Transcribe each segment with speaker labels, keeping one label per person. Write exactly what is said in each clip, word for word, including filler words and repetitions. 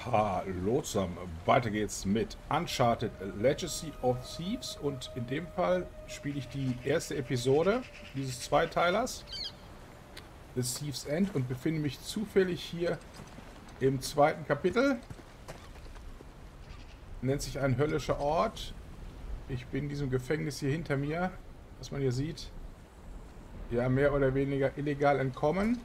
Speaker 1: Hallo zusammen, weiter geht's mit Uncharted Legacy of Thieves und in dem Fall spiele ich die erste Episode dieses Zweiteilers, The Thief's End, und befinde mich zufällig hier im zweiten Kapitel. Nennt sich ein höllischer Ort. Ich bin in diesem Gefängnis hier hinter mir, was man hier sieht, ja, mehr oder weniger illegal entkommen.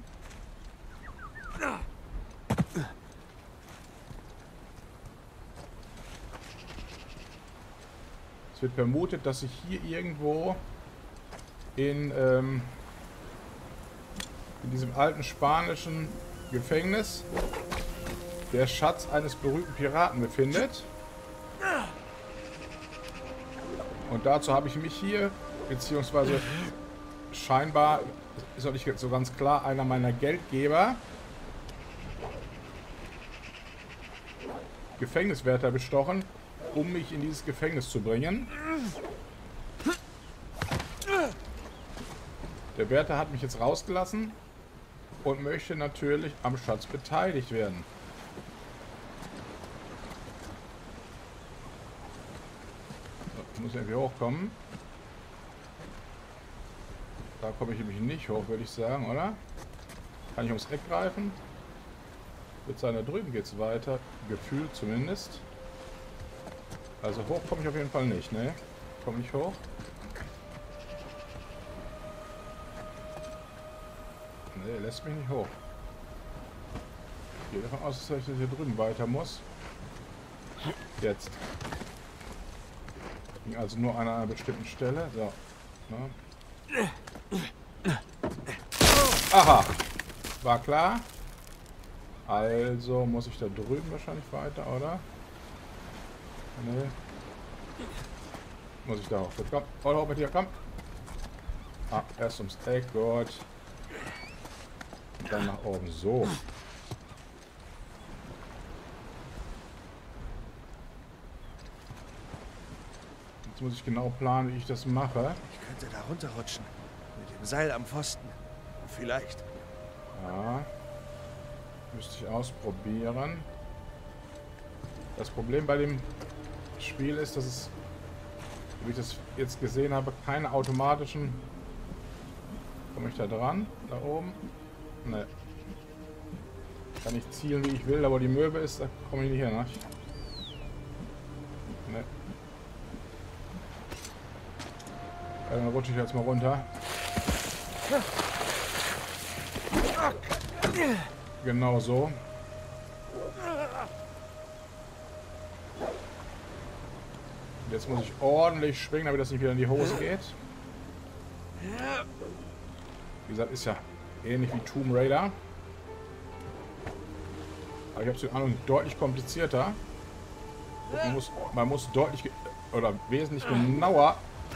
Speaker 1: Es wird vermutet, dass sich hier irgendwo in, ähm, in diesem alten spanischen Gefängnis der Schatz eines berühmten Piraten befindet. Und dazu habe ich mich hier, beziehungsweise scheinbar, ist auch nicht so ganz klar, einer meiner Geldgeber, Gefängniswärter, bestochen, um mich in dieses Gefängnis zu bringen. Der Wärter hat mich jetzt rausgelassen und möchte natürlich am Schatz beteiligt werden. So, ich muss irgendwie hochkommen. Da komme ich nämlich nicht hoch, würde ich sagen, oder? Kann ich ums Eck greifen? Wird sein, da drüben geht es weiter. Gefühlt zumindest. Also hoch komme ich auf jeden Fall nicht, ne? Komme ich hoch? Ne, lässt mich nicht hoch. Ich gehe davon aus, dass ich hier drüben weiter muss. Jetzt. Ging also nur an einer bestimmten Stelle. So. Ne? Aha! War klar. Also muss ich da drüben wahrscheinlich weiter, oder? Nee. Muss ich da hoch. Komm, voll hoch mit dir, komm. Ah, erst ums Eck, gut. Dann nach oben, so. Jetzt muss ich genau planen, wie ich das mache.
Speaker 2: Ich könnte da runterrutschen. Mit dem Seil am Pfosten. Vielleicht.
Speaker 1: Ja. Müsste ich ausprobieren. Das Problem bei dem Spiel ist, dass es, wie ich das jetzt gesehen habe, keine automatischen... Komme ich da dran? Da oben? Ne. Kann ich zielen, wie ich will, aber die Möwe ist, da komme ich nicht hin. Ne? Ne. Ja, dann rutsche ich jetzt mal runter. Genau so. Jetzt muss ich ordentlich springen, damit das nicht wieder in die Hose geht. Wie gesagt, ist ja ähnlich wie Tomb Raider. Aber ich habe es in Ahnung deutlich komplizierter. Man muss, man muss deutlich oder wesentlich genauer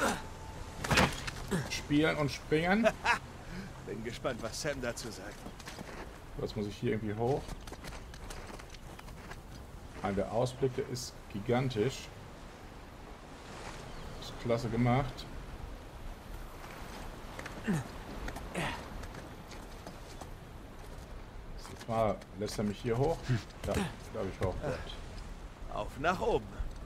Speaker 1: spielen und springen.
Speaker 2: Bin gespannt, was Sam dazu sagt.
Speaker 1: Jetzt muss ich hier irgendwie hoch. Nein, der Ausblick, der ist gigantisch. Ist klasse gemacht. Jetzt mal, lässt er mich hier hoch? Ja, glaube ich hoch.
Speaker 2: Auf nach oben.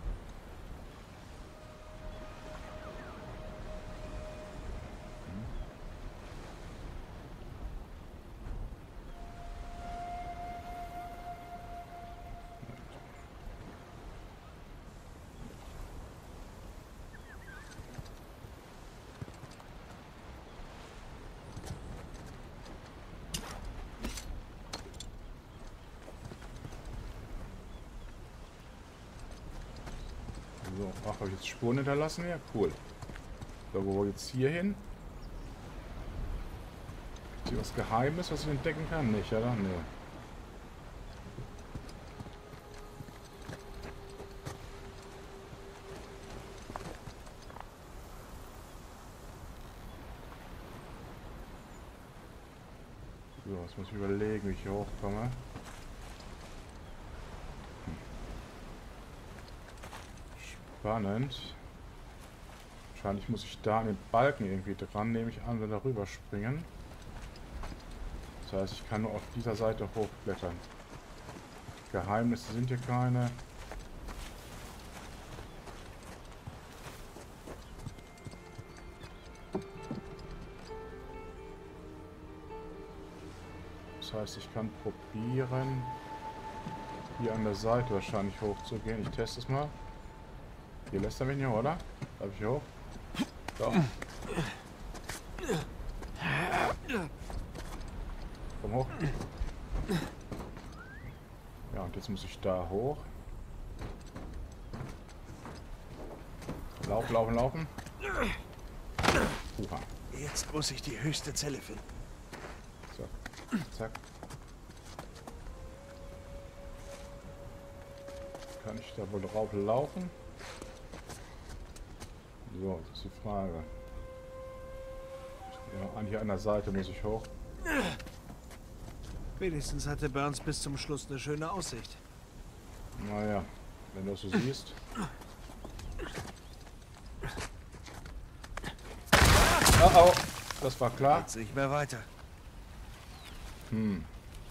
Speaker 1: So, ach, habe ich jetzt Spuren hinterlassen? Ja, cool. So, wo jetzt hier hin? Ist hier was Geheimes, was ich entdecken kann? Nicht, oder? Nee. So, jetzt muss ich überlegen, wie ich hier hochkomme. Spannend. Wahrscheinlich muss ich da an den Balken irgendwie dran, nehme ich an, wenn darüber springen. Das heißt, ich kann nur auf dieser Seite hochklettern. Geheimnisse sind hier keine. Das heißt, ich kann probieren, hier an der Seite wahrscheinlich hochzugehen. Ich teste es mal. Hier lässt er mich nicht, oder? Darf ich hier hoch? Doch. Komm hoch. Ja, und jetzt muss ich da hoch. Laufen, laufen, laufen. Uha.
Speaker 2: Jetzt muss ich die höchste Zelle finden.
Speaker 1: So. Zack. Kann ich da wohl drauf laufen? So, das ist die Frage. Ja, an hier an der Seite muss ich hoch.
Speaker 2: Wenigstens hatte Burns bis zum Schluss eine schöne Aussicht.
Speaker 1: Naja, wenn du das so siehst. Oh, oh, das war klar.
Speaker 2: Jetzt nicht mehr weiter.
Speaker 1: Hm.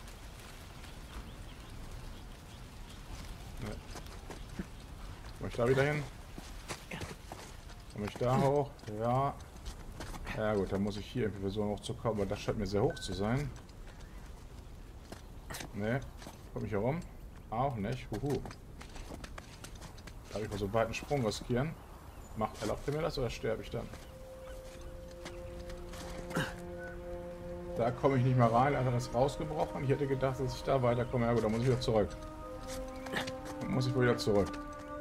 Speaker 1: Ja. Komm ich da wieder hin? Komm ich da hoch? Ja. Ja gut, dann muss ich hier irgendwie versuchen hochzukommen, aber das scheint mir sehr hoch zu sein. Ne, komme ich hier rum? Auch nicht. Huhu. Darf ich mal so weit einen Sprung riskieren? Macht, erlaubt ihr mir das oder sterbe ich dann? Da komme ich nicht mehr rein, also das ist rausgebrochen. Ich hätte gedacht, dass ich da weiterkomme. Ja gut, dann muss ich wieder zurück. Dann muss ich wohl wieder zurück.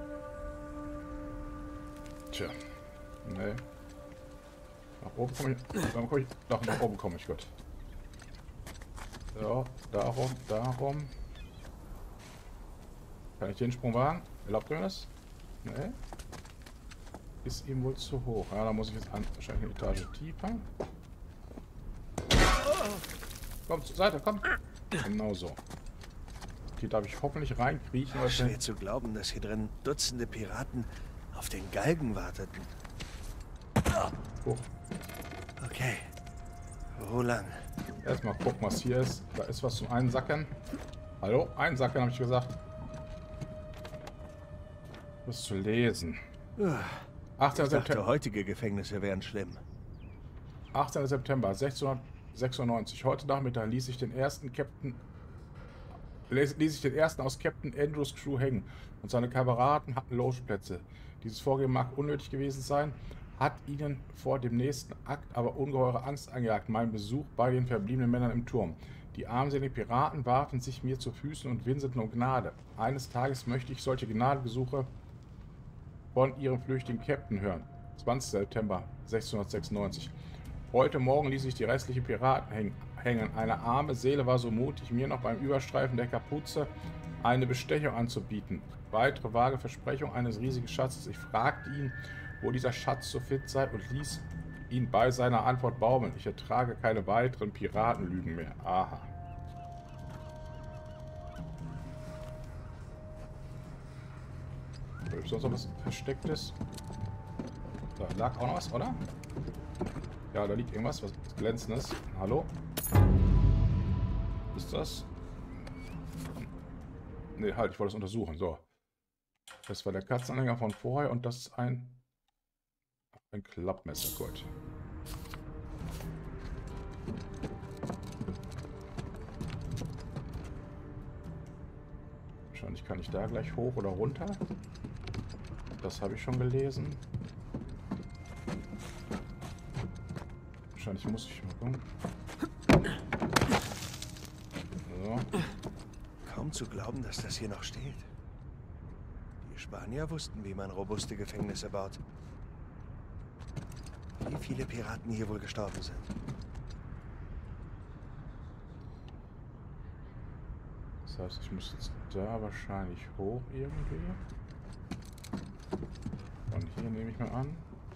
Speaker 1: Tja. Nee. Nach oben komme ich. Dann komme ich. Doch, nach oben komme ich, gut. So, darum, darum. Kann ich den Sprung wagen? Erlaubt mir das? Nee. Ist ihm wohl zu hoch. Ja, da muss ich jetzt an, wahrscheinlich eine Etage tiefer. Komm zur Seite, komm. Genau so. Hier darf ich hoffentlich reinkriechen. Was
Speaker 2: Schwer zu glauben, dass hier drin Dutzende Piraten auf den Galgen warteten.
Speaker 1: Oh.
Speaker 2: Okay. Wo lang?
Speaker 1: Erstmal gucken, was hier ist. Da ist was zum Einsacken. Hallo? Einsacken, habe ich gesagt. Was zu lesen. achtzehnter
Speaker 2: Ich dachte,
Speaker 1: September.
Speaker 2: heutige Gefängnisse wären schlimm.
Speaker 1: achtzehnter September sechzehnhundertsechsundneunzig. Heute Nachmittag ließ ich den ersten Captain ließ, ließ ich den ersten aus Captain Andrews Crew hängen und seine Kameraden hatten Logeplätze. Dieses Vorgehen mag unnötig gewesen sein, hat ihnen vor dem nächsten Akt aber ungeheure Angst eingejagt. Mein Besuch bei den verbliebenen Männern im Turm. Die armseligen Piraten warfen sich mir zu Füßen und winseten um Gnade. Eines Tages möchte ich solche Gnadengesuche von ihrem flüchtigen Captain hören. zwanzigster September sechzehnhundertsechsundneunzig. Heute Morgen ließ ich die restlichen Piraten hängen. Eine arme Seele war so mutig, mir noch beim Überstreifen der Kapuze eine Bestechung anzubieten. Weitere vage Versprechung eines riesigen Schatzes. Ich fragte ihn, wo dieser Schatz so fit sei und ließ ihn bei seiner Antwort baumeln. Ich ertrage keine weiteren Piratenlügen mehr. Aha. Ist sonst noch was Verstecktes? Da lag auch noch was, oder? Ja, da liegt irgendwas, was Glänzendes. Hallo? Ist das? Ne, halt, ich wollte es untersuchen. So. Das war der Katzenanhänger von vorher und das ist ein ein Klappmesser. Gut. Wahrscheinlich kann ich da gleich hoch oder runter. Das habe ich schon gelesen. Wahrscheinlich muss ich mal gucken. So.
Speaker 2: Kaum zu glauben, dass das hier noch steht. Die Spanier wussten, wie man robuste Gefängnisse baut. Wie viele Piraten hier wohl gestorben sind.
Speaker 1: Das heißt, ich muss jetzt da wahrscheinlich hoch irgendwie. Und hier nehme ich mal an.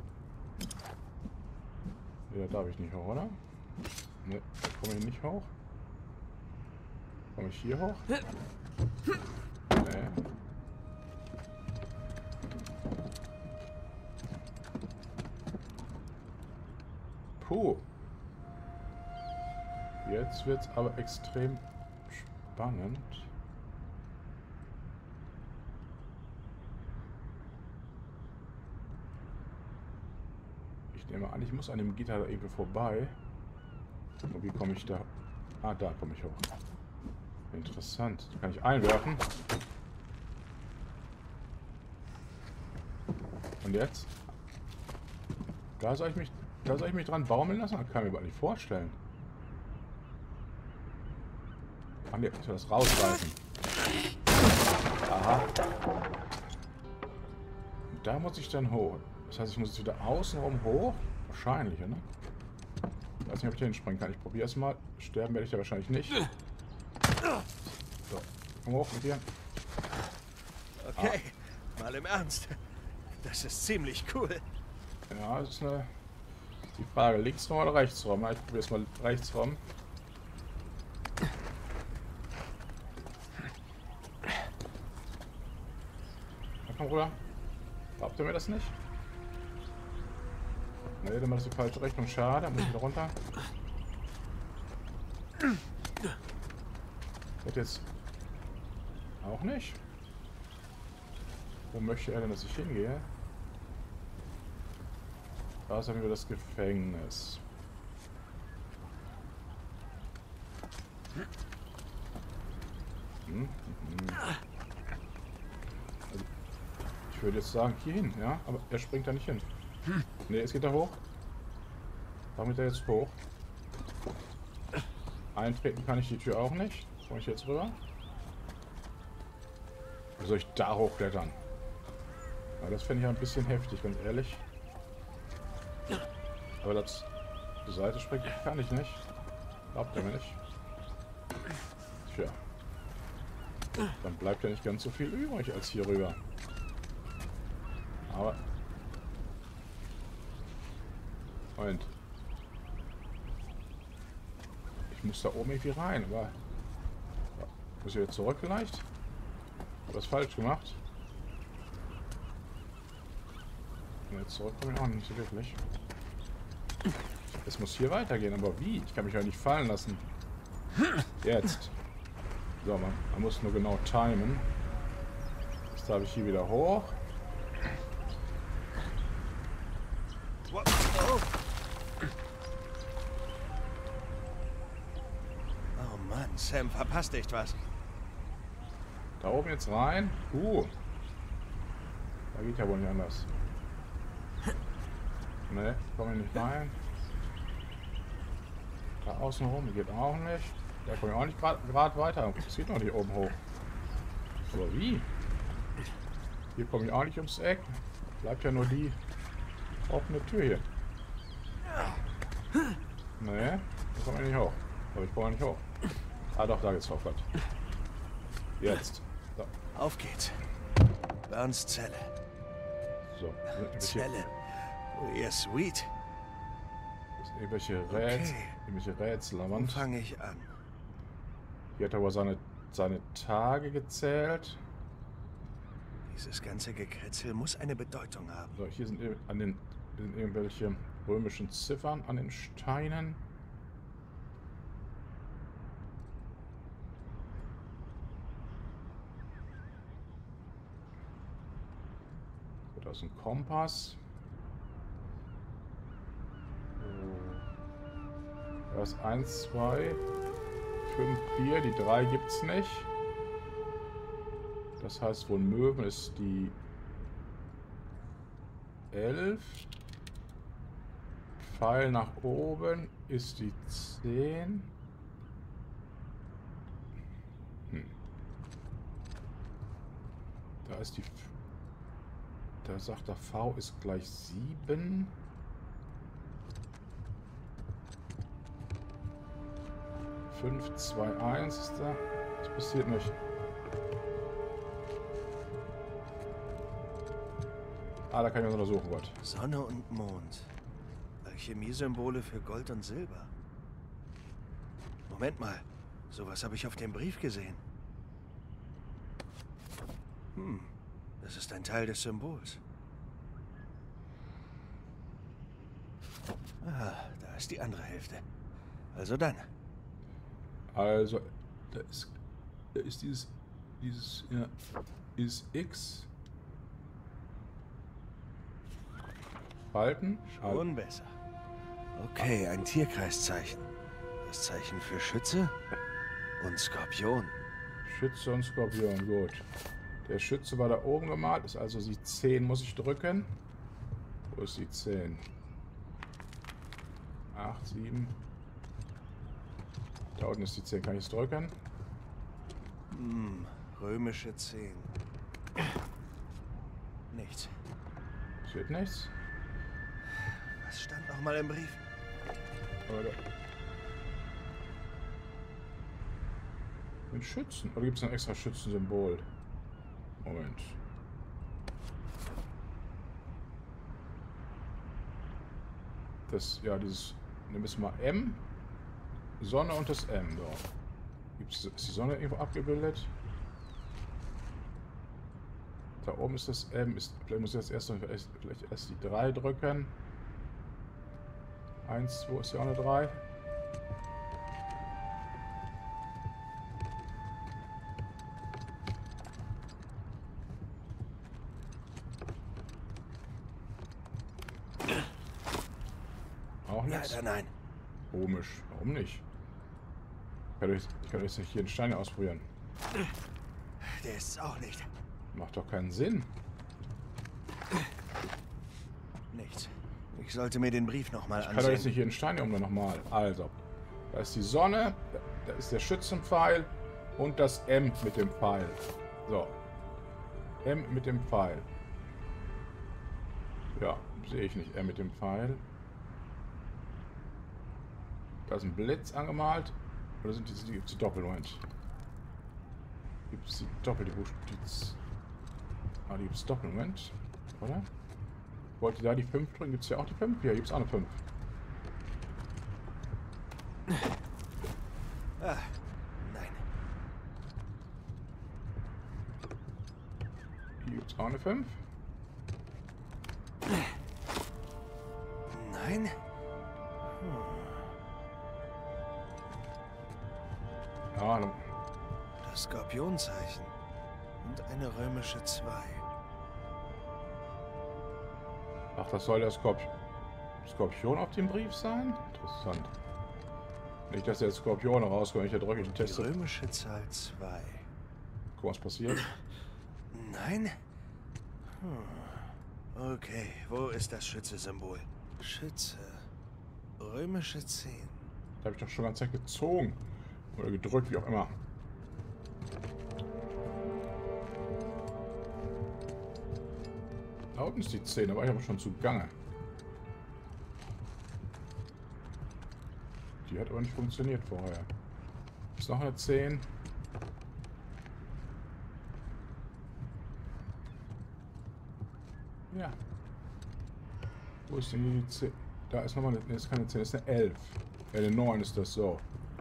Speaker 1: Ja, darf ich nicht hoch, oder? Ne, da komme ich nicht hoch. Komme ich hier hoch? Nee. Puh. Jetzt wird's aber extrem spannend. nehme an, ich muss an dem Gitter da irgendwie vorbei. Und wie komme ich da? Ah, da komme ich hoch. Interessant. Die kann ich einwerfen. Und jetzt? Da soll ich mich, da soll ich mich dran baumeln lassen? Das kann ich mir aber nicht vorstellen. Ach ne, ich soll das rausreißen. Aha. Und da muss ich dann hoch. Das heißt, ich muss jetzt wieder außenrum hoch. Wahrscheinlich, ne? Ich weiß nicht, ob ich da hinspringen kann. Ich probiere es mal. Sterben werde ich ja wahrscheinlich nicht. So, komm hoch mit dir.
Speaker 2: Okay, ah. Mal im Ernst. Das ist ziemlich cool.
Speaker 1: Ja, das ist eine... Die Frage, links rum oder rechts rum? Ich probiere es mal rechts rum. Na komm, Bruder. Glaubt ihr mir das nicht? Ne, dann macht das die falsche Richtung. Schade, muss ich wieder runter. Das jetzt auch nicht. Wo möchte er denn, dass ich hingehe? Da ist dann wieder das Gefängnis. Hm, hm. Also, ich würde jetzt sagen, hier hin, ja? Aber er springt da nicht hin. Ne, jetzt geht er hoch. Warum geht er jetzt hoch? Eintreten kann ich die Tür auch nicht. Komme ich jetzt rüber? Wie soll ich da hochklettern? Ja, das finde ich ein bisschen heftig, ganz ehrlich. Aber das zur Seite springen kann ich nicht. Glaubt er mir nicht. Tja. Dann bleibt ja nicht ganz so viel übrig als hier rüber. Aber... Moment. Ich muss da oben irgendwie rein, aber... Ja, muss ich jetzt zurück vielleicht? Habe was falsch gemacht? Und jetzt zurück komme ich auch nicht so wirklich. Es muss hier weitergehen, aber wie? Ich kann mich ja nicht fallen lassen. Jetzt. So, man, man muss nur genau timen. Jetzt darf ich hier wieder hoch.
Speaker 2: Oh Mann, Sam verpasst echt was.
Speaker 1: Da oben jetzt rein. Uh. Da geht ja wohl nicht anders. Ne, komme ich nicht rein. Da außen rum geht auch nicht. Da komme ich auch nicht gerade weiter. Es geht noch nicht oben hoch. Aber wie? Hier komme ich auch nicht ums Eck. Bleibt ja nur die offene Tür hier. Ne, da komme ich nicht hoch. Aber ich komme nicht hoch. Ah doch, da geht's hoch. Jetzt. So.
Speaker 2: Auf geht's. Burns Zelle.
Speaker 1: So.
Speaker 2: Zelle. Oh, ja, sweet.
Speaker 1: Das sind irgendwelche Rätsel.
Speaker 2: Okay.
Speaker 1: Irgendwelche Rätsel.
Speaker 2: Wo fange ich an?
Speaker 1: Hier hat er aber seine, seine Tage gezählt.
Speaker 2: Dieses ganze Gekritzel muss eine Bedeutung haben.
Speaker 1: So, hier sind, an den, sind irgendwelche römischen Ziffern an den Steinen. Da ist ein Kompass. Da ist eins, zwei, fünf, vier. Die drei gibt es nicht. Das heißt, wohl Möwen ist die elf. Pfeil nach oben ist die zehn. Hm. Da ist die... Da sagt der V ist gleich sieben. fünf, zwei, eins ist da. Das passiert nicht. Ah, da kann ich was untersuchen, Gott.
Speaker 2: Sonne und Mond. Alchemie-Symbole für Gold und Silber. Moment mal. Sowas habe ich auf dem Brief gesehen. Hm. Das ist ein Teil des Symbols. Ah, da ist die andere Hälfte. Also dann.
Speaker 1: Also, da ist, da ist dieses, dieses, ja, ist X. halten.
Speaker 2: Schon besser. Okay, ein Tierkreiszeichen. Das Zeichen für Schütze und Skorpion.
Speaker 1: Schütze und Skorpion, gut. Der Schütze war da oben gemalt, ist also die zehn muss ich drücken. Wo ist die zehn? acht, sieben. Da unten ist die zehn, kann ich es drücken?
Speaker 2: Hm, römische zehn. Nichts.
Speaker 1: Steht nichts.
Speaker 2: Was stand noch mal im Brief?
Speaker 1: Oder ein Schützen. Oder gibt es ein extra Schützensymbol? Moment. Das, ja, dieses, nehmen wir mal M. Sonne und das M, so. Gibt's, ist die Sonne irgendwo abgebildet? Da oben ist das M. Ist, vielleicht muss ich jetzt erst, vielleicht erst die drei drücken. eins, wo ist die andere drei? Auch nichts?
Speaker 2: Leider nein.
Speaker 1: Komisch. Warum nicht? Ich kann euch, ich kann euch nicht hier den Stein ausprobieren.
Speaker 2: Der ist auch nicht.
Speaker 1: Macht doch keinen Sinn.
Speaker 2: Nichts. Ich sollte mir den Brief nochmal
Speaker 1: Ich kann euch jetzt
Speaker 2: ansehen.
Speaker 1: nicht hier den Stein um nochmal. Also, da ist die Sonne, da ist der Schützenpfeil und das M mit dem Pfeil. So. M mit dem Pfeil. Ja, sehe ich nicht. M mit dem Pfeil. Da ist ein Blitz angemalt. Oder sind die, die, die Doppel? Moment. Gibt es die Doppel, die Buchstaben? Ah, die gibt es Doppel, Moment. Oder? Wollt ihr da die fünf drücken? Gibt es ja auch die fünf? Ja, gibt es auch eine fünf.
Speaker 2: Ah, nein.
Speaker 1: Hier gibt es auch eine fünf.
Speaker 2: Nein?
Speaker 1: Ja, dann-
Speaker 2: Das Skorpionzeichen. Und eine römische zwei.
Speaker 1: ach, das soll der Skorp Skorpion auf dem Brief sein? Interessant. Nicht, dass der Skorpion rauskommt, ich drücke den
Speaker 2: Die
Speaker 1: Test.
Speaker 2: römische Zahl zwei.
Speaker 1: Guck, was passiert.
Speaker 2: Nein? Hm. Okay, wo ist das Schütze-Symbol? Schütze. Römische zehn.
Speaker 1: Da habe ich doch schon ganz Zeit gezogen. Oder gedrückt, wie auch immer. Da unten ist die zehn, da war ich aber schon zugange. Die hat aber nicht funktioniert vorher. Ist noch eine zehn. Ja. Wo ist denn hier die zehn? Da ist nochmal eine, nee, ist keine zehn, das ist eine elf. Ja, eine neun ist das so.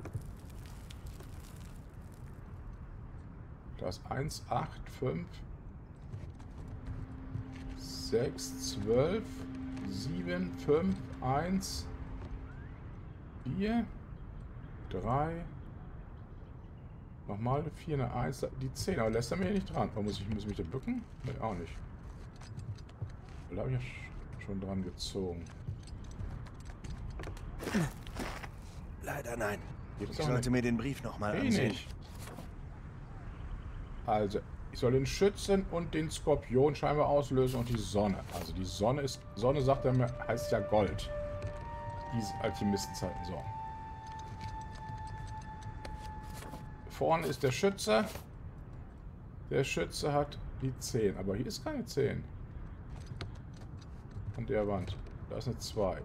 Speaker 1: Da ist eins, acht, fünf, sechs, zwölf, sieben, fünf, eins, vier, drei, nochmal eine vier, eine eins, die zehn, aber lässt er mir hier nicht dran. Oh, muss ich, muss ich mich da bücken? Nee, auch nicht. Da habe ich ja schon dran gezogen.
Speaker 2: Leider nein.
Speaker 1: Geht
Speaker 2: Ich
Speaker 1: das auch
Speaker 2: sollte
Speaker 1: nicht?
Speaker 2: mir den Brief nochmal
Speaker 1: Eh
Speaker 2: ansehen.
Speaker 1: nicht. Also, ich soll den Schützen und den Skorpion scheinbar auslösen und die Sonne. Also die Sonne ist, Sonne sagt er mir, heißt ja Gold. Diese Alchemistenzeiten so. Vorne ist der Schütze. Der Schütze hat die zehn, aber hier ist keine zehn. An der Wand. Da ist eine zwei.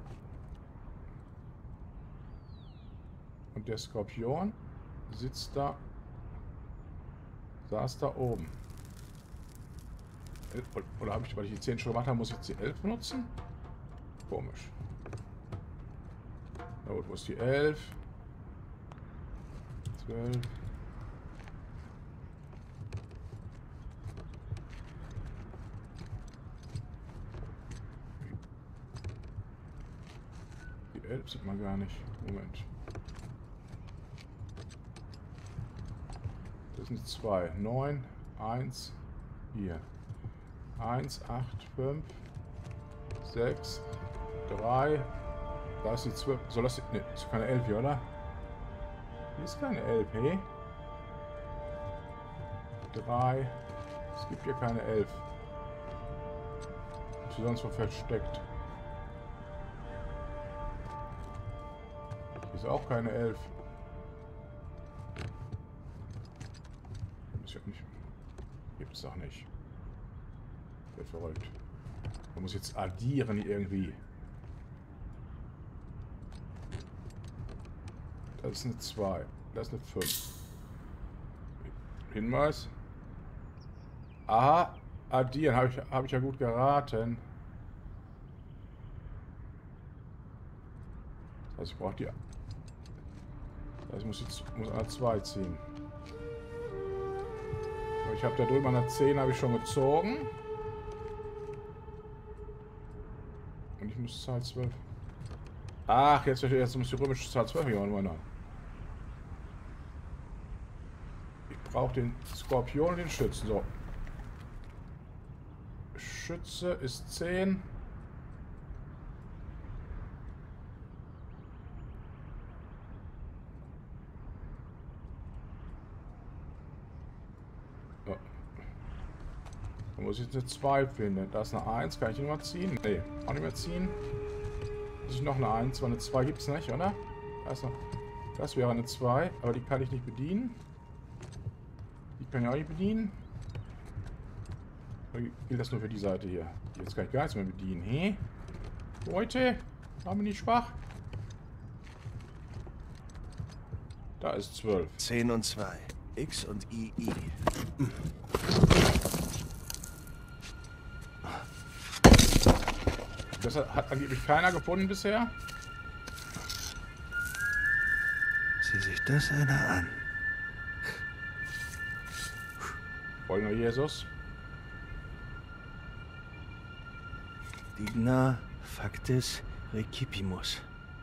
Speaker 1: Und der Skorpion sitzt da. Saß da oben. Oder habe ich, weil ich die zehn schon gemacht habe, muss ich jetzt die elf benutzen? Komisch. Na gut, wo ist die elf? zwölf. Die elf sieht man gar nicht. Moment. Das sind zwei. neun, eins, hier. eins, acht, fünf, sechs, drei, da ist die zwölf. Soll das. Ne, ist keine elf hier, oder? Hier ist keine elf, hey? drei. Es gibt hier keine elf. Ist hier sonst wo versteckt. Hier ist auch keine elf. Ist ja nicht. Gibt's doch nicht. Wird verrückt. Man muss jetzt addieren irgendwie. Das ist eine zwei. Das ist eine fünf. Hinweis. Aha. Addieren. Habe ich, hab ich ja gut geraten. Das heißt, ich brauche die. Das heißt, ich muss jetzt muss eine zwei ziehen. Ich habe da drüben eine zehn habe ich schon gezogen. Und ich muss Zahl zwölf. Ach, jetzt, jetzt muss die römische Zahl zwölf hier mal. Ich brauche den Skorpion und den Schützen. So. Schütze ist zehn. So. Da muss ich jetzt eine zwei finden. Da ist eine eins. Kann ich die noch mal ziehen? Nee, auch nicht mehr ziehen. Muss ich noch eine eins? Weil eine zwei gibt es nicht, oder? Da ist noch, das wäre eine zwei, aber die kann ich nicht bedienen. Die kann ich auch nicht bedienen. Oder gilt das nur für die Seite hier? Jetzt kann ich gar nichts mehr bedienen. Hä? Leute, waren wir nicht schwach? Da ist zwölf.
Speaker 2: zehn und zwei. X und I I.
Speaker 1: Das hat angeblich keiner gefunden bisher.
Speaker 2: Sieh sich das einer an.
Speaker 1: Wollen wir Jesus?
Speaker 2: Digna factis recipimus.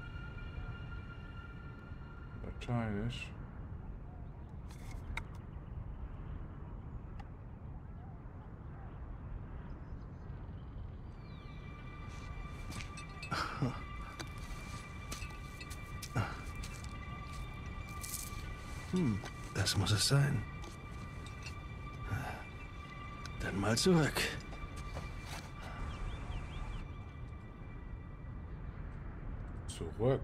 Speaker 1: Lateinisch.
Speaker 2: Hm, das muss es sein. Dann mal zurück.
Speaker 1: Zurück.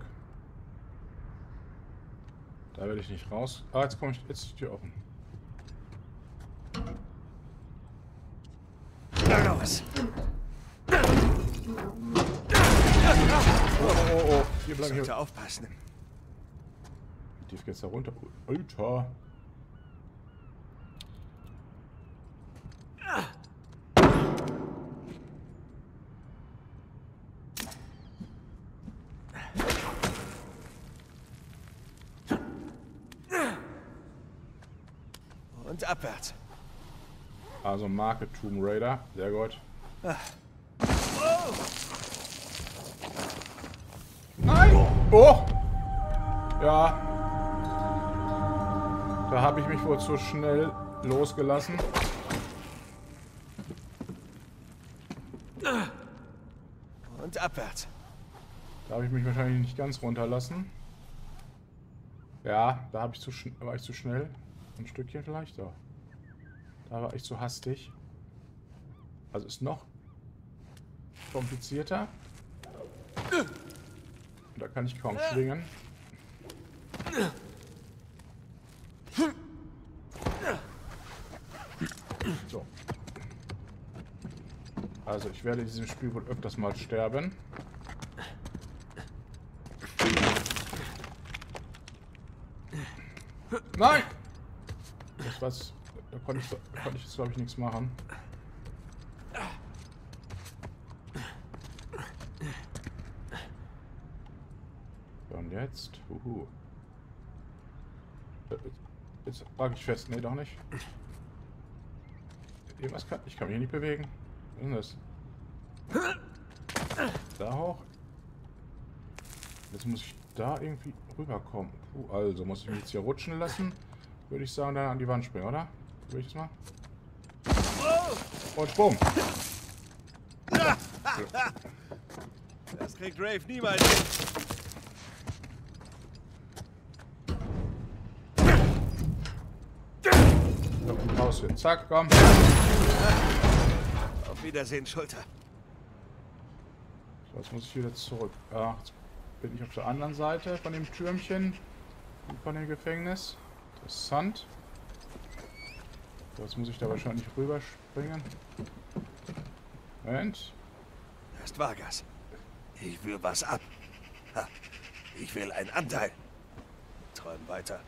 Speaker 1: Da werde ich nicht raus. Ah, jetzt komme ich. Jetzt ist die Tür offen.
Speaker 2: Na los!
Speaker 1: Oh, oh, oh. Hier bleiben
Speaker 2: Sollte
Speaker 1: hier.
Speaker 2: aufpassen.
Speaker 1: Die geht's da runter. Alter.
Speaker 2: Und abwärts.
Speaker 1: Also Marke Tomb Raider. Sehr gut. Nein! Oh! Ja. Da habe ich mich wohl zu schnell losgelassen.
Speaker 2: Und abwärts.
Speaker 1: Da habe ich mich wahrscheinlich nicht ganz runterlassen. Ja, da habe ich zu war ich zu schnell. Ein Stückchen vielleicht, ja. Da war ich zu hastig. Also ist noch komplizierter. Da kann ich kaum schwingen. So. Also ich werde in diesem Spiel wohl öfters mal sterben. Nein! Das was, da konnte ich, da konnte ich jetzt glaube ich nichts machen. So, und jetzt? Uhu. Jetzt trage ich fest. Nee, doch nicht. Irgendwas kann. Ich kann mich hier nicht bewegen. Was ist das? Da hoch. Jetzt muss ich da irgendwie rüberkommen. Puh, also muss ich mich jetzt hier rutschen lassen. Würde ich sagen, dann an die Wand springen, oder? Würde ich das mal? Und bumm!
Speaker 2: Das kriegt Rafe niemals hin.
Speaker 1: So, raus hier. Zack, komm.
Speaker 2: Auf Wiedersehen, Schulter.
Speaker 1: So, jetzt muss ich wieder zurück. Ja, jetzt bin ich auf der anderen Seite von dem Türmchen. Von dem Gefängnis. Interessant. So, jetzt muss ich da wahrscheinlich rüberspringen. Moment.
Speaker 2: Das ist Vargas. Ich will was ab. Ha. Ich will einen Anteil. Träum weiter.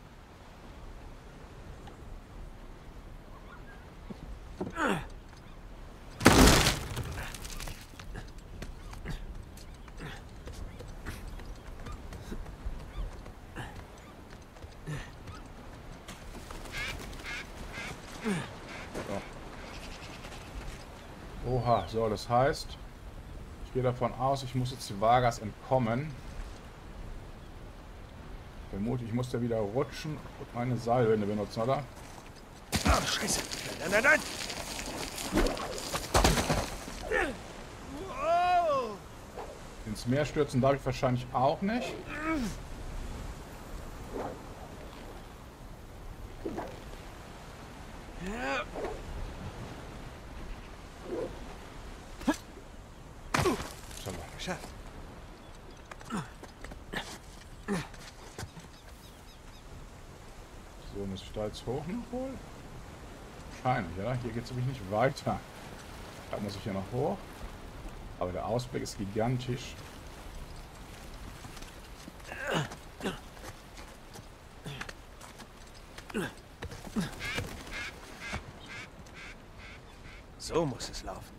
Speaker 1: So. Oha, so, das heißt, ich gehe davon aus, ich muss jetzt Vargas entkommen. Vermutlich, ich muss da wieder rutschen und meine Seilwinde benutzen, oder?
Speaker 2: Oh, Scheiße. Nein, nein, nein, nein. Wow.
Speaker 1: Ins Meer stürzen darf ich wahrscheinlich auch nicht.
Speaker 2: Ja. Geschafft.
Speaker 1: So, muss ich da jetzt hoch noch wohl? Wahrscheinlich, oder? Hier geht es nämlich nicht weiter. Da muss ich ja noch hoch. Aber der Ausblick ist gigantisch.
Speaker 2: So muss es laufen.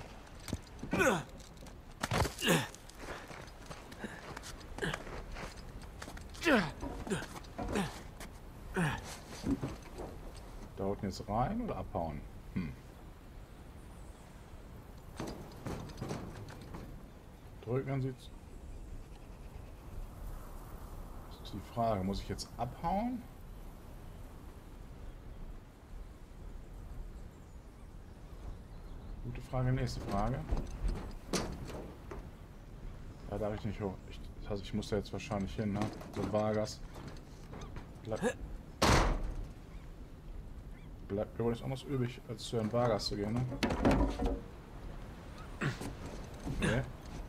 Speaker 1: Da unten jetzt rein oder abhauen? Hm. Drücken Sie. Das ist die Frage. Muss ich jetzt abhauen? Gute Frage, nächste Frage. Da darf ich nicht hoch. Ich, das heißt, ich muss da jetzt wahrscheinlich hin, ne? So Vargas. Bleib, bleibt mir wohl nichts anderes übrig, als zu Herrn Vargas zu gehen, ne? Okay.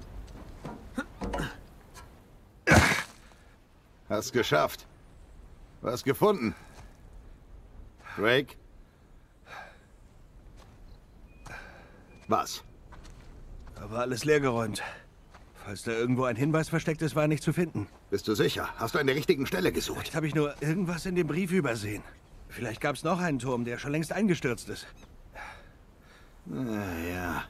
Speaker 3: Hast geschafft. Was gefunden? Drake? Was?
Speaker 2: Aber alles leergeräumt. Falls da irgendwo ein Hinweis versteckt ist, war er nicht zu finden.
Speaker 3: Bist du sicher? Hast du an der richtigen Stelle gesucht?
Speaker 2: Vielleicht habe ich nur irgendwas in dem Brief übersehen. Vielleicht gab es noch einen Turm, der schon längst eingestürzt ist.
Speaker 3: Na ja.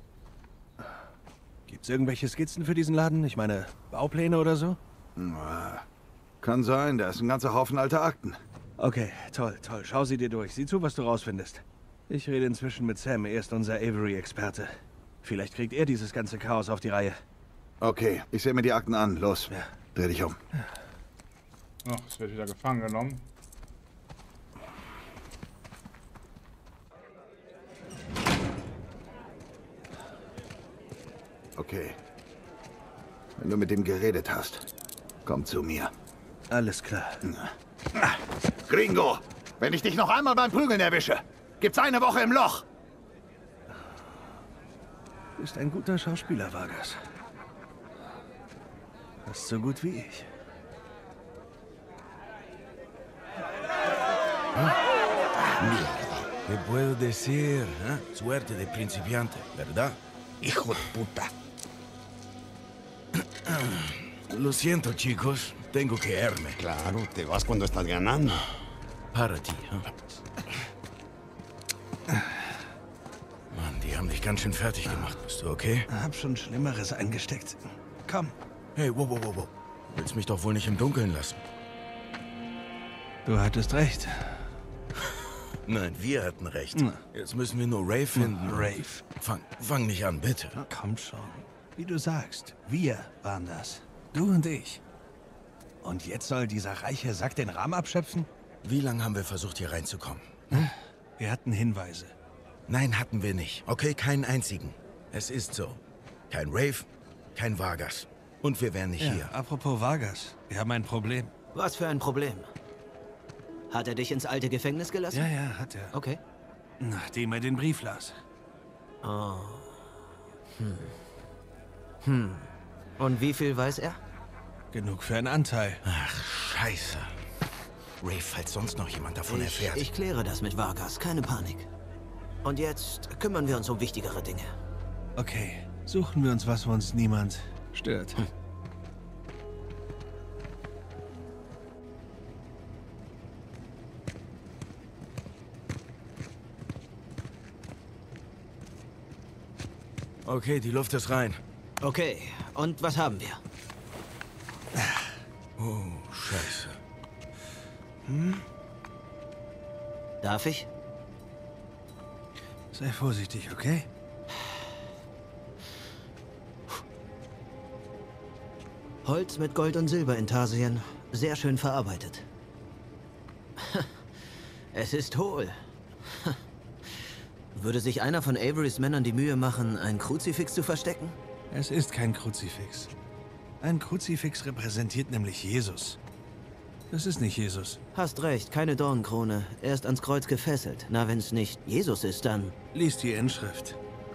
Speaker 2: Gibt's irgendwelche Skizzen für diesen Laden? Ich meine, Baupläne oder so?
Speaker 3: Na, kann sein, da ist ein ganzer Haufen alter Akten.
Speaker 2: Okay, toll, toll. Schau sie dir durch. Sieh zu, was du rausfindest. Ich rede inzwischen mit Sam. Er ist unser Avery-Experte. Vielleicht kriegt er dieses ganze Chaos auf die Reihe.
Speaker 3: Okay, ich sehe mir die Akten an. Los,
Speaker 2: Ja.
Speaker 3: dreh dich um.
Speaker 1: Ach, es wird wieder gefangen genommen.
Speaker 3: Okay. Wenn du mit ihm geredet hast, komm zu mir.
Speaker 2: Alles klar.
Speaker 3: Gringo, wenn ich dich noch einmal beim Prügeln erwische, gibt's eine Woche im Loch.
Speaker 2: Du bist ein guter Schauspieler, Vargas. Fast so gut wie ich.
Speaker 4: ¿Qué puedo decir? ¿Eh? Suerte de principiante, ¿verdad? Hijo de puta. Lo siento, chicos. Tengo que irme.
Speaker 5: Claro, te vas cuando estás ganando.
Speaker 4: Para ti, ¿eh? Mann, die haben dich ganz schön fertig gemacht. Bist du okay?
Speaker 2: Hab schon Schlimmeres eingesteckt. Komm.
Speaker 4: Hey, wow, wow, wow, wow. Willst mich doch wohl nicht im Dunkeln lassen?
Speaker 2: Du hattest recht.
Speaker 4: Nein, wir hatten recht.
Speaker 2: Na.
Speaker 4: Jetzt müssen wir nur Ray finden.
Speaker 2: Rafe.
Speaker 4: Fang, fang nicht an, bitte.
Speaker 2: Komm schon. Wie du sagst, wir waren das. Du und ich. Und jetzt soll dieser reiche Sack den Rahmen abschöpfen?
Speaker 4: Wie lange haben wir versucht, hier reinzukommen?
Speaker 2: Wir hatten Hinweise.
Speaker 4: Nein, hatten wir nicht. Okay, keinen einzigen. Es ist so. Kein Rave, kein Vargas. Und wir wären nicht
Speaker 2: Ja,
Speaker 4: hier.
Speaker 2: apropos Vargas, wir haben ein Problem.
Speaker 6: Was für ein Problem? Hat er dich ins alte Gefängnis gelassen?
Speaker 2: Ja, ja, hat er.
Speaker 6: Okay.
Speaker 2: Nachdem er den Brief las.
Speaker 6: Oh. Hm. Hm. Und wie viel weiß er?
Speaker 2: Genug für einen Anteil.
Speaker 4: Ach, scheiße. Ray, falls sonst noch jemand davon
Speaker 6: Ich,
Speaker 4: erfährt.
Speaker 6: ich kläre das mit Vargas, keine Panik. Und jetzt kümmern wir uns um wichtigere Dinge.
Speaker 2: Okay, suchen wir uns was, wo uns niemand stört. Hm.
Speaker 4: Okay, die Luft ist rein.
Speaker 6: Okay, und was haben wir?
Speaker 4: Oh, scheiße.
Speaker 6: Hm? Darf ich?
Speaker 2: Sei vorsichtig, okay?
Speaker 6: Holz mit Gold und Silberintarsien. Sehr schön verarbeitet. Es ist hohl. Würde sich einer von Averys Männern die Mühe machen, ein Kruzifix zu verstecken?
Speaker 2: Es ist kein Kruzifix. Ein Kruzifix repräsentiert nämlich Jesus. Das ist nicht Jesus.
Speaker 6: Hast recht, keine Dornenkrone. Er ist ans Kreuz gefesselt. Na, wenn es nicht Jesus ist, dann...
Speaker 2: Lies die Inschrift.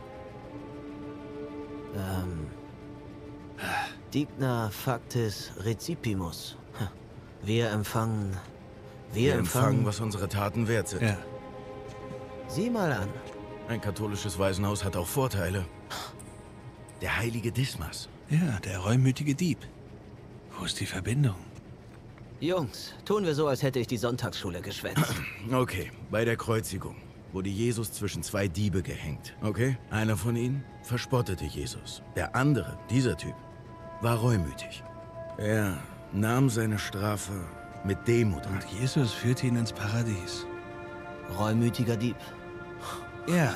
Speaker 6: Ähm... Digna factis recipimus. Wir empfangen... Wir,
Speaker 4: Wir
Speaker 6: empfangen,
Speaker 4: empfangen, was unsere Taten wert sind.
Speaker 2: Ja.
Speaker 6: Sieh mal an.
Speaker 4: Ein katholisches Waisenhaus hat auch Vorteile. Der heilige Dismas.
Speaker 2: Ja, der reumütige Dieb. Wo ist die Verbindung?
Speaker 6: Jungs, tun wir so, als hätte ich die Sonntagsschule geschwänzt.
Speaker 4: Okay, bei der Kreuzigung wurde Jesus zwischen zwei Diebe gehängt, okay? Einer von ihnen verspottete Jesus. Der andere, dieser Typ, war reumütig. Er nahm seine Strafe mit Demut an.
Speaker 2: Und Jesus führte ihn ins Paradies.
Speaker 6: Reumütiger Dieb.
Speaker 2: Ja.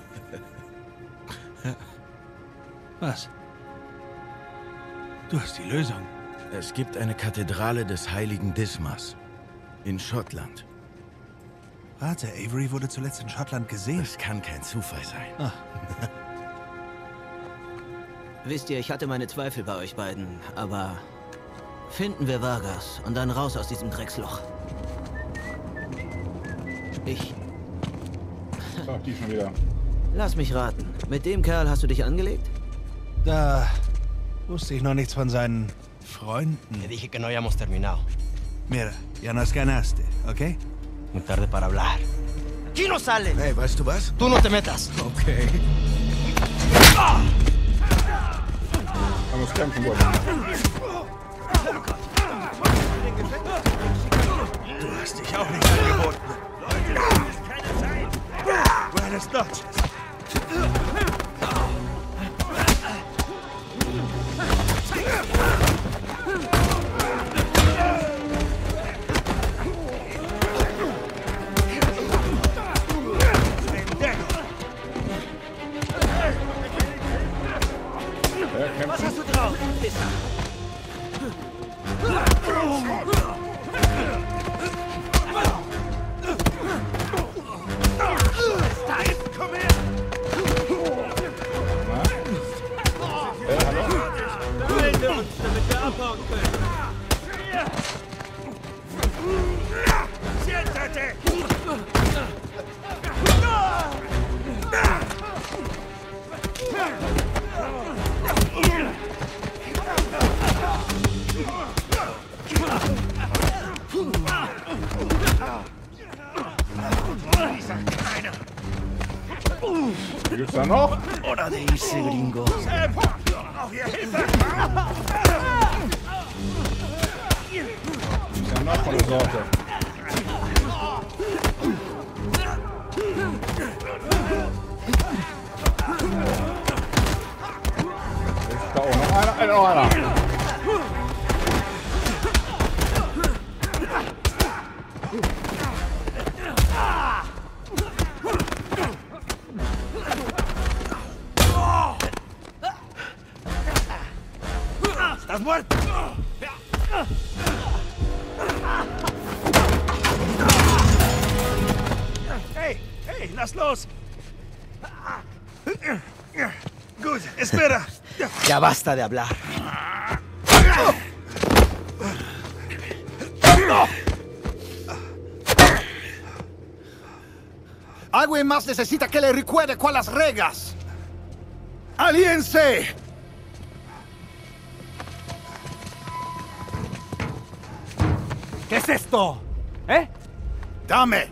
Speaker 2: Was? Du hast die Lösung.
Speaker 4: Es gibt eine Kathedrale des heiligen Dismas in Schottland.
Speaker 2: Warte, Avery wurde zuletzt in Schottland gesehen.
Speaker 4: Das kann kein Zufall sein.
Speaker 2: Ah.
Speaker 6: Wisst ihr, ich hatte meine Zweifel bei euch beiden, aber finden wir Vargas und dann raus aus diesem Drecksloch. Ich...
Speaker 1: So, die schon wieder.
Speaker 6: Lass mich raten. Mit dem Kerl hast du dich angelegt?
Speaker 2: Da wusste ich noch nichts von seinen Freunden.
Speaker 7: Te dije que no hayamos terminado.
Speaker 2: Mira, ya nos ganaste, ¿ok?
Speaker 7: Muy tarde para hablar. ¡Aquí no salen!
Speaker 4: Hey, weißt du was?
Speaker 7: ¡Tú no te metas!
Speaker 4: Okay.
Speaker 1: Man muss kämpfen, Gott.
Speaker 2: Du hast dich auch nicht angeboten. Buenas noches.
Speaker 6: Was hast du drauf? Pisser.
Speaker 7: Komm her!
Speaker 1: Äh, hallo?
Speaker 6: Beeilen wir uns, damit wir abhauen können.
Speaker 7: Siéntate!
Speaker 1: Wie gibt's da noch?
Speaker 6: Hora de irse, gringo.
Speaker 1: Ist ja noch von der Sorte. Ist da auch noch einer? Ein, noch einer.
Speaker 7: ¡Estás muerto! ¡Hey! ¡Hey! ¡Lass los! Gut, espera. Ya basta de hablar.
Speaker 3: Alguien más necesita que le recuerde cuáles reglas. ¡Aliense!
Speaker 7: ¿Qué es esto? ¿Eh?
Speaker 3: Dame!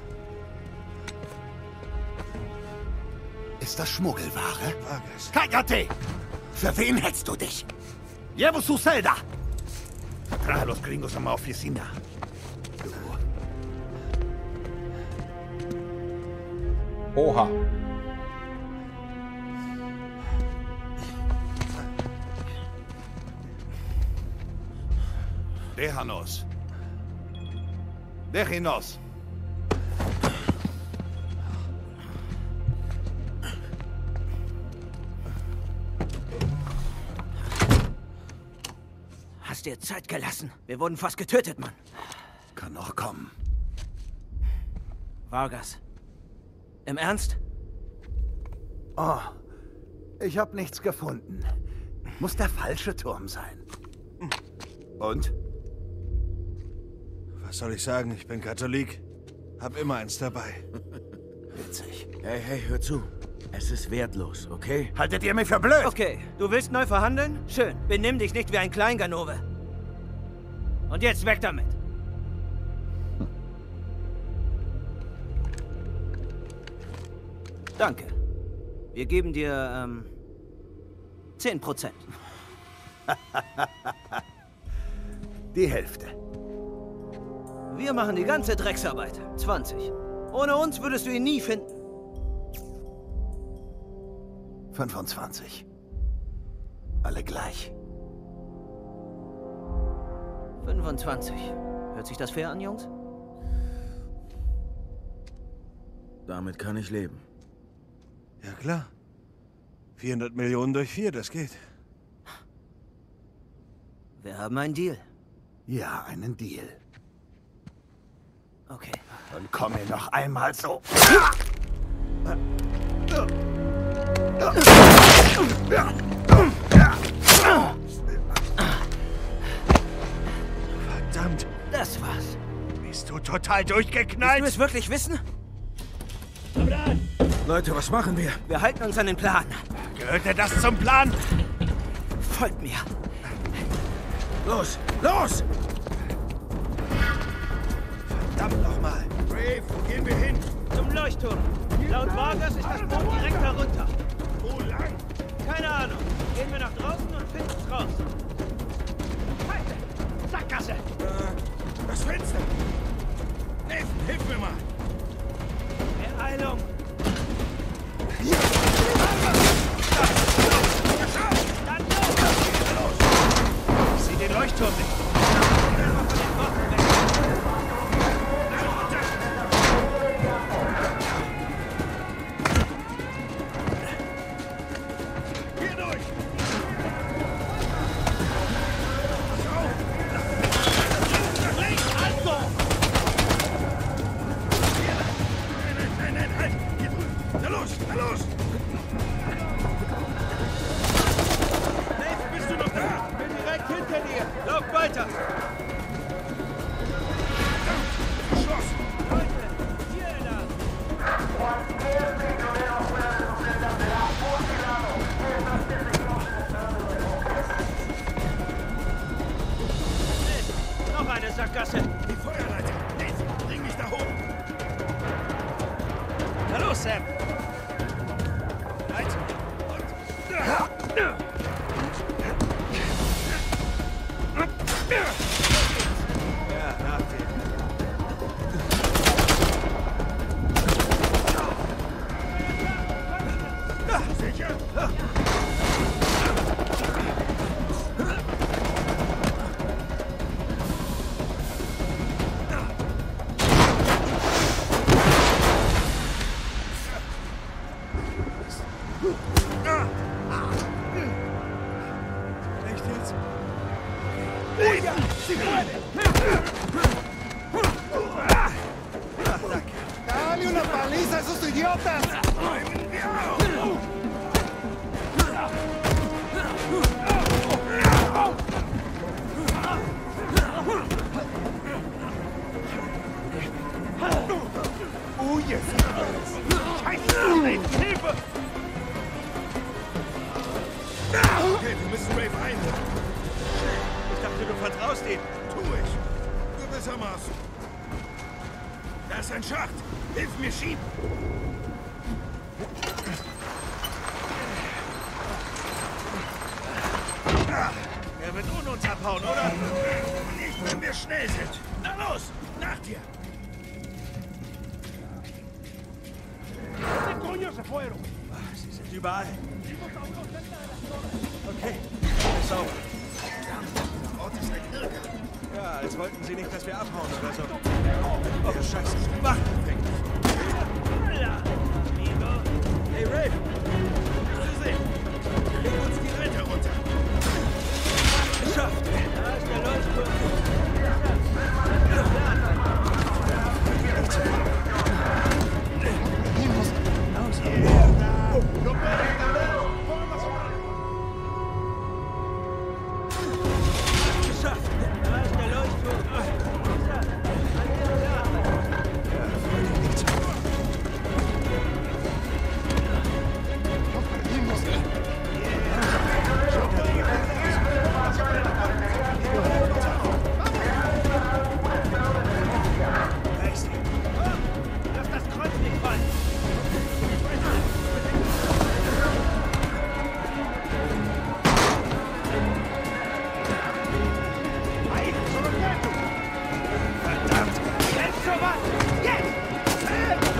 Speaker 3: Ist das Schmuggelware? ¡Cállate! ¿Für wen hältst du dich? Llevo su celda. Trae a los gringos a mi oficina.
Speaker 1: Oha.
Speaker 3: Déjanos. Déjenos.
Speaker 6: Hast dir Zeit gelassen. Wir wurden fast getötet, Mann.
Speaker 3: Kann noch kommen.
Speaker 6: Vargas. Im Ernst?
Speaker 3: Oh, ich habe nichts gefunden. Muss der falsche Turm sein. Und?
Speaker 2: Was soll ich sagen? Ich bin Katholik. Hab immer eins dabei.
Speaker 3: Witzig.
Speaker 4: Hey, hey, hör zu. Es ist wertlos, okay?
Speaker 3: Haltet ihr mich für blöd?
Speaker 6: Okay, du willst neu verhandeln? Schön. Benimm dich nicht wie ein Kleinganove. Und jetzt weg damit. Danke. Wir geben dir, ähm, zehn Prozent.
Speaker 3: Die Hälfte.
Speaker 6: Wir machen die ganze Drecksarbeit. zwanzig. Ohne uns würdest du ihn nie finden.
Speaker 3: fünfundzwanzig. Alle gleich.
Speaker 6: fünfundzwanzig. Hört sich das fair an, Jungs?
Speaker 4: Damit kann ich leben.
Speaker 2: Ja klar. vierhundert Millionen durch vier, das geht.
Speaker 6: Wir haben einen Deal.
Speaker 3: Ja, einen Deal.
Speaker 6: Okay.
Speaker 3: Und komm mir noch einmal so.
Speaker 2: Verdammt.
Speaker 6: Das war's.
Speaker 2: Bist du total
Speaker 6: Willst du
Speaker 2: durchgeknallt?
Speaker 6: es wirklich wissen?
Speaker 4: Leute, was machen wir?
Speaker 6: Wir halten uns an den Plan.
Speaker 2: Gehörte das zum Plan?
Speaker 6: Folgt mir.
Speaker 4: Los, los!
Speaker 2: Verdammt nochmal.
Speaker 4: Brave, wo gehen wir hin?
Speaker 6: Zum Leuchtturm. Laut Vargas ist das Boot direkt herunter.
Speaker 4: Wo lang?
Speaker 6: Keine Ahnung. Gehen wir nach draußen und finden es raus.
Speaker 7: Scheiße! Sackgasse!
Speaker 4: Äh, das Fenster! Nathan, hilf mir mal!
Speaker 6: Beeilung. Dann los!
Speaker 2: Ich sehe den Leuchtturm nicht.
Speaker 6: Einfach von den Waffen weg.
Speaker 4: Hier durch! Nein, nein, nein, halt! Hier drüben! Na los, na los! Nathan, bist du noch da?
Speaker 6: Bin direkt hinter dir. Lauf weiter.
Speaker 4: Verschlossen!
Speaker 6: Leute, hier lang. Mist, noch eine Sackgasse.
Speaker 4: Die Feuerleiter! Nathan, bring mich da hoch!
Speaker 6: Na los, Sam.
Speaker 4: Halt!
Speaker 2: Ja, nach dir.
Speaker 4: Sicher?
Speaker 2: Echt jetzt?
Speaker 3: ¡Dale una paliza a esos idiotas!
Speaker 4: muss Strafe einholen.
Speaker 2: Ich dachte, du vertraust ihm.
Speaker 4: Tu ich. Gewissermaßen. Da ist ein Schacht. Hilf mir schieben.
Speaker 2: Er wird ohne uns abhauen, oder?
Speaker 4: Nicht, wenn wir schnell sind. Na los, nach dir.
Speaker 2: Ach, sie sind überall. Okay, ist sauber.
Speaker 4: Der Ort ist ein Irrgarten.
Speaker 2: Ja, als wollten sie nicht, dass wir abhauen oder so. Oh, Scheiße. Mach! Hey, Ray!
Speaker 4: Zu sehen. Leg uns die Leiter runter.
Speaker 2: Geschafft!
Speaker 6: Da ist der Leuchtturm.
Speaker 2: Geschafft!
Speaker 6: Da ist der Leuchtturm. Lass das Kreuz nicht fallen.
Speaker 2: Verdammt!
Speaker 6: Jetzt schon was! Jetzt!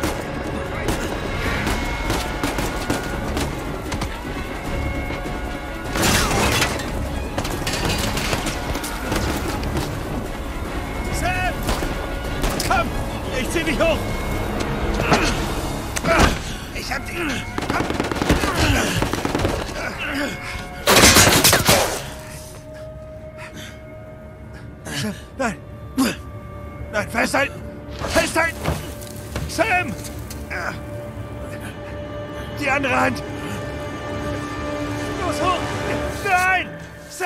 Speaker 2: Sam! Komm! Ich zieh dich hoch!
Speaker 4: Ich hab die...
Speaker 2: Nein! Nein, festhalten! Festhalten! Sam! Die andere Hand! Los, hoch! Nein! Sam!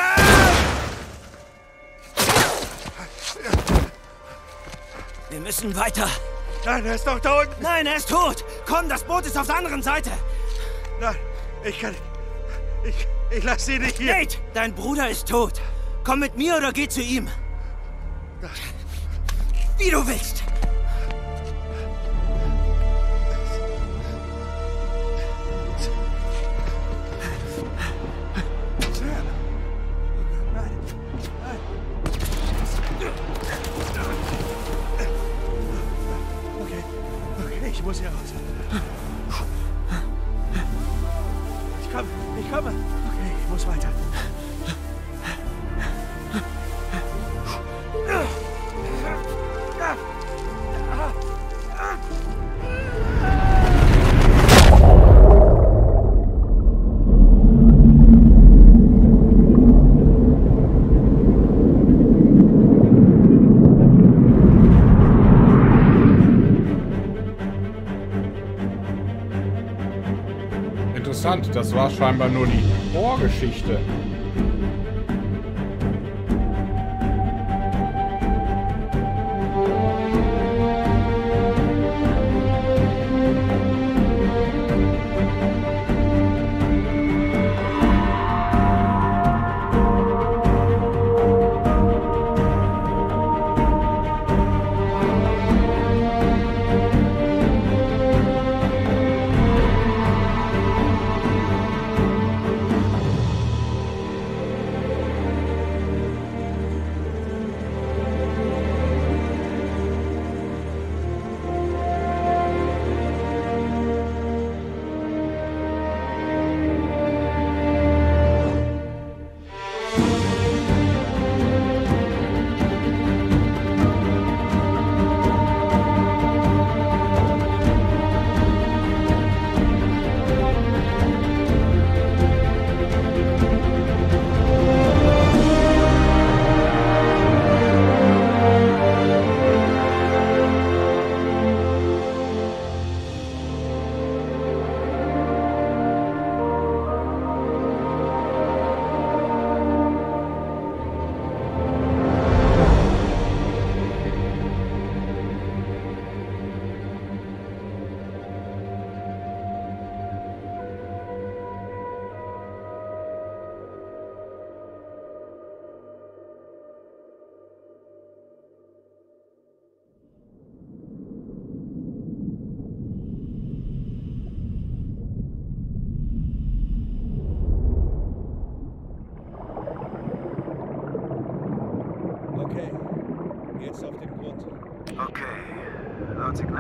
Speaker 6: Wir müssen weiter.
Speaker 2: Nein, er ist doch da unten!
Speaker 6: Nein, er ist tot. Komm, das Boot ist auf der anderen Seite.
Speaker 2: Nein, ich kann... Ich, ich lass sie nicht hier!
Speaker 6: Nate, dein Bruder ist tot. Komm mit mir oder geh zu ihm. Wie du willst.
Speaker 2: Okay, okay, ich muss hier raus. Ich komme, ich komme. Okay, ich muss weiter.
Speaker 1: Interessant, das war scheinbar nur die Vorgeschichte.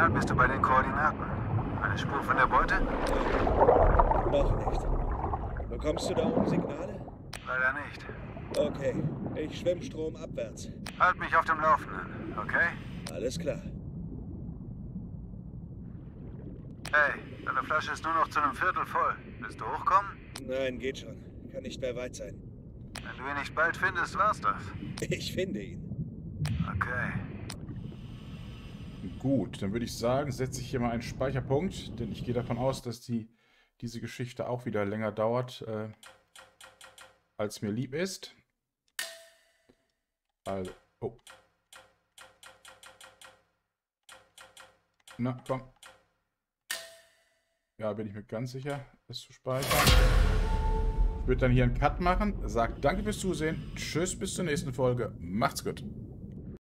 Speaker 8: nahe bist du bei den Koordinaten? Eine Spur von der Beute?
Speaker 2: Noch nicht. Bekommst du da oben Signale?
Speaker 8: Leider nicht.
Speaker 2: Okay, ich schwimme stromabwärts.
Speaker 8: Halt mich auf dem Laufenden, okay?
Speaker 2: Alles klar.
Speaker 8: Hey, deine Flasche ist nur noch zu einem Viertel voll. Willst du hochkommen?
Speaker 2: Nein, geht schon. Kann nicht mehr weit sein.
Speaker 8: Wenn du ihn nicht bald findest, war's das.
Speaker 2: Ich finde ihn.
Speaker 8: Okay.
Speaker 1: Gut, dann würde ich sagen, setze ich hier mal einen Speicherpunkt, denn ich gehe davon aus, dass die, diese Geschichte auch wieder länger dauert, äh, als mir lieb ist. Also, oh. Na, komm. Ja, bin ich mir ganz sicher, das zu speichern. Ich würde dann hier einen Cut machen. Sagt danke fürs Zusehen. Tschüss, bis zur nächsten Folge. Macht's gut.